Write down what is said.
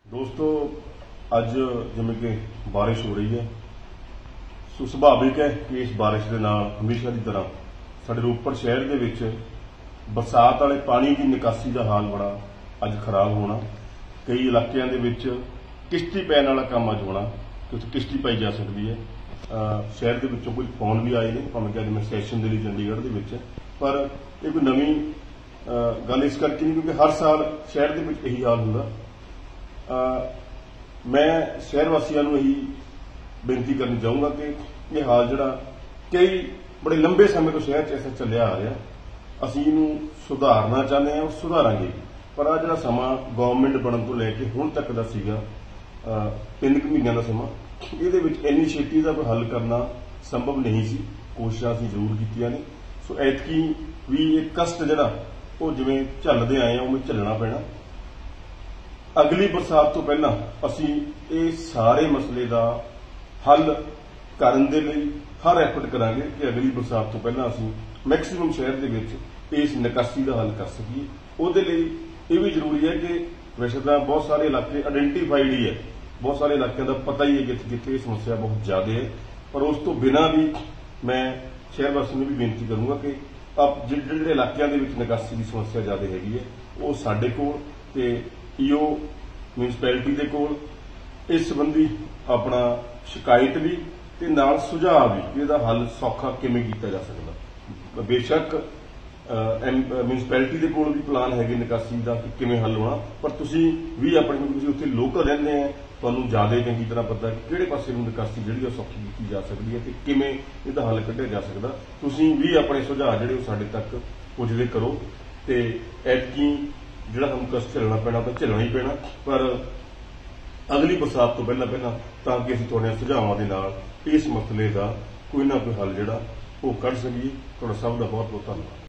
दोस्तों अज जिमें कि बारिश हो रही है सो सुभाविक है कि इस बारिश के नाल हमेशा की तरह साडे रोपड़ शहर के विच बरसात वाले पानी की निकासी का हाल बड़ा अज खराब होना। कई इलाकों के विच किश्ती पैन वाला काम अज होना कि उत्थे किश्ती पाई जा सकती है। शहर के विचों कुछ फोन भी आए ने भावें कि अज मैं सैशन के लिए चंडीगढ़ के विच पर यह कोई नवीं गल इस करके नहीं क्योंकि हर साल शहर के विच यही हाल होंदा। मैं शहर वासियों को यही बेनती करनी चाहूँगा कि यह हाल जिहड़ा कई बड़े लंबे समय तो शहर ऐसा चलिया आ रहा असीं इहनूं सुधारना चाहते हैं और सुधारांगे पर आ जिहड़ा समा गवर्नमेंट बनन तो लैके हुण तक दा सीगा 3 महीनों का समा इहदे विच इन्नी छेती दा कोई हल करना संभव नहीं सी। कोशिशां असीं जरूर कीतियां ने सो ऐतकी भी ये कष्ट जिहड़ा वो जिवें झल्लदे आए उवें झल्लना पैना। अगली बरसात तो पहला असी ये सारे मसले का हल करन दे लई हर एफर्ट करांगे कि अगली बरसात तो पहला असी मैक्सीमम शहर के विच इस निकासी का हल कर सकीए। उहदे लई ये भी जरूरी है कि वैसे तो बहुत सारे इलाके आइडेंटिफाइड ही है, बहुत सारे इलाकों का पता ही है कि जिथे समस्या बहुत ज़्यादा है पर उस तो बिना भी मैं शहर वासियों भी बेनती करूँगा कि अब जिहड़े इलाकों के विच निकासी की समस्या ज़्यादा हैगी है वो साडे कोल ते ईओ म्यूनसिपैलिटी के कोल इस संबंधी अपना शिकायत भी ते नाल सुझाव भी इसका हल सौखा किवें कीता जा सकदा। बेशक म्यूनसिपैलिटी के कोल भी प्लान है निकासी का कि किवें हल होना पर तुसीं भी अपने तुसीं उत्थे लोकल रहिंदे हैं तुहानूं ज़्यादा चंगी तरह पता कि किहड़े पासे नूं निकासी जिहड़ी सौखी कीती जा सकदी है ते किवें इहदा हल कढिया जा सकदा। तुसीं भी अपने सुझाव जिहड़े वो साडे तक पुजदे करो ते ऐतकी जिहड़ा हम कष्ट झेलना पैना तो झेलना ही पैना पर अगली बरसात तो पहला पहला ताकि असीं तुहाडे सुझावां दे नाल इस मसले का कोई ना कोई हल जिहड़ा वो कढ सकीए। तुहाडा सब दा बहुत बहुत धन्नवाद।